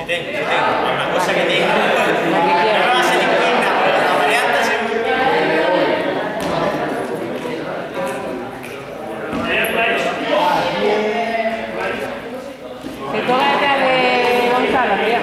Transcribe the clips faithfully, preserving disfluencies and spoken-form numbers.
tengo, sí tengo. Una cosa que tengo. No me va a salir buena, pero la variante seguro. Se toca detrás de Gonzalo, mira.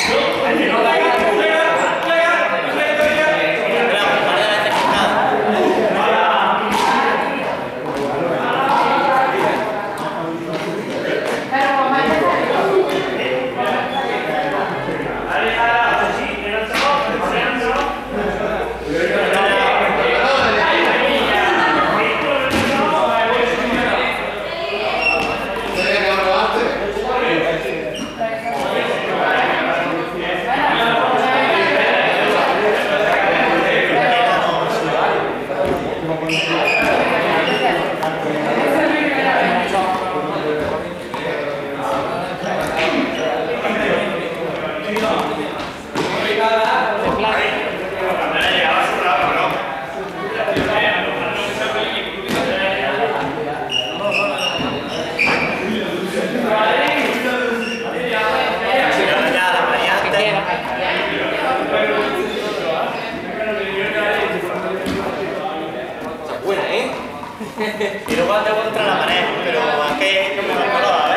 Y luego ando contra la pared, pero es que no me va a color,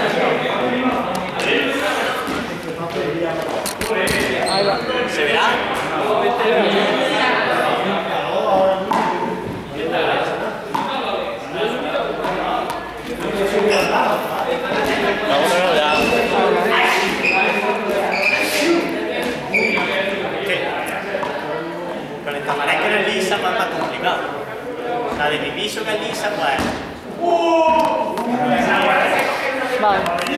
¿eh? Ahí va. ¿Se verá? La otra no da. Con esta pared que no es lisa es más complicado. La de mi piso que es lisa, pues... Vale.